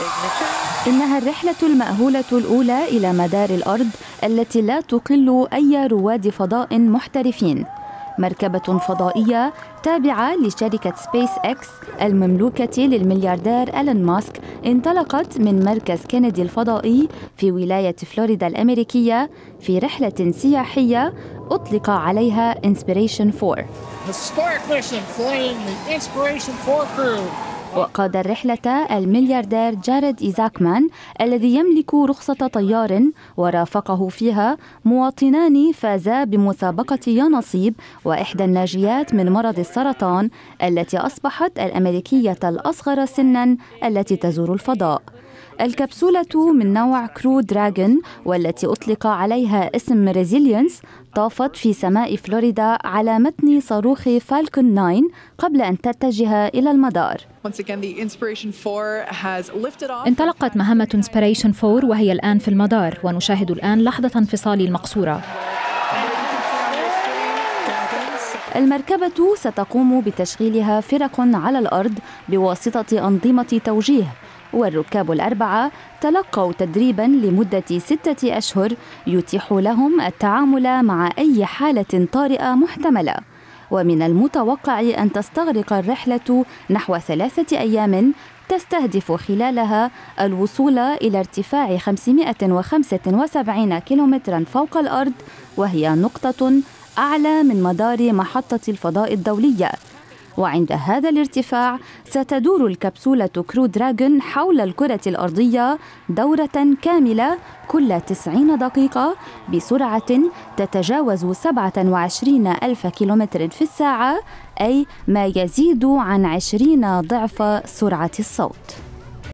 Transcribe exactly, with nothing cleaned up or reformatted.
إنها الرحلة المأهولة الأولى إلى مدار الأرض التي لا تقل أي رواد فضاء محترفين. مركبة فضائية تابعة لشركة سبيس إكس المملوكة للملياردير إيلون ماسك انطلقت من مركز كينيدي الفضائي في ولاية فلوريدا الأمريكية في رحلة سياحية أطلق عليها Inspiration فور. وقاد الرحلة الملياردير جاريد إيزاكمان الذي يملك رخصة طيار، ورافقه فيها مواطنان فازا بمسابقة يا نصيب وإحدى الناجيات من مرض السرطان التي أصبحت الأمريكية الأصغر سناً التي تزور الفضاء. الكبسولة من نوع كرو دراجون والتي أطلق عليها اسم ريزيلينس طافت في سماء فلوريدا على متن صاروخ فالكون تسعة قبل أن تتجه إلى المدار. انطلقت مهمة إنسبيريشن فور وهي الآن في المدار، ونشاهد الآن لحظة انفصال المقصورة. المركبة ستقوم بتشغيلها فرق على الأرض بواسطة أنظمة توجيه، والركاب الأربعة تلقوا تدريباً لمدة ستة أشهر يتيح لهم التعامل مع أي حالة طارئة محتملة. ومن المتوقع أن تستغرق الرحلة نحو ثلاثة أيام تستهدف خلالها الوصول إلى ارتفاع خمسمائة وخمسة وسبعين كيلومتراً فوق الأرض، وهي نقطة أعلى من مدار محطة الفضاء الدولية. وعند هذا الارتفاع ستدور الكبسولة كرو دراجون حول الكرة الأرضية دورة كاملة كل تسعين دقيقة بسرعة تتجاوز سبعة وعشرين ألف كيلومتر في الساعة، أي ما يزيد عن عشرين ضعف سرعة الصوت.